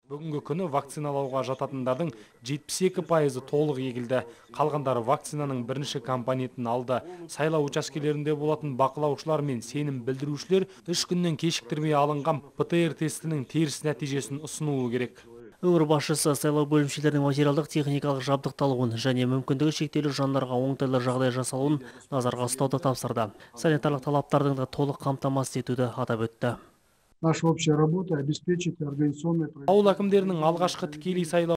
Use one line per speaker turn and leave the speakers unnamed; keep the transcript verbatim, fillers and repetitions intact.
Бүгінгі күні вакциналауға жататындардың жетпіс екі пайызы толық егілді. Қалғандары вакцинаның бірінші компонентін алды. Сайлау учаскелерінде болатын бақылаушылар мен сенім білдірушілер үш күннен кешіктірмей алынған ПТР тестінің теріс нәтижесін ұсынуы керек.
Өңір басшысы сайлау бөлімшелерінің материалдық техникалық жабдықталуын және мүмкіндігі шектеулі жандарға оңтайлы жағдай жасалуын назарға ұстауды тапсырды. Санитарлық талаптардың да толық қамтамасыз етуді атап өтті.
Наша общая работа обеспечить организационное... Ауыл әкімдерінің алғашқы тікелей сайлау